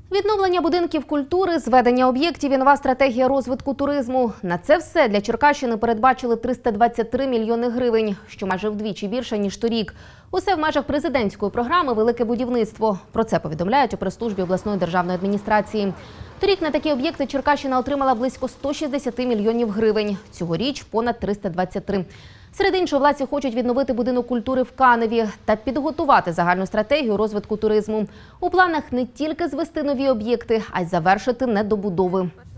Відновлення будинків культури, зведення об'єктів і нова стратегія розвитку туризму. На це все для Черкащини передбачили 323 мільйони гривень, що майже вдвічі більше, ніж торік. Усе в межах президентської програми «Велике будівництво». Про це повідомляють у прес-службі обласної державної адміністрації. Торік на такі об'єкти Черкащина отримала близько 160 мільйонів гривень. Цьогоріч – понад 323. Серед іншого, владці хочуть відновити будинок культури в Каневі та підготувати загальну стратегію розвитку туризму. У планах не тільки звести нові об'єкти, а й завершити недобудови.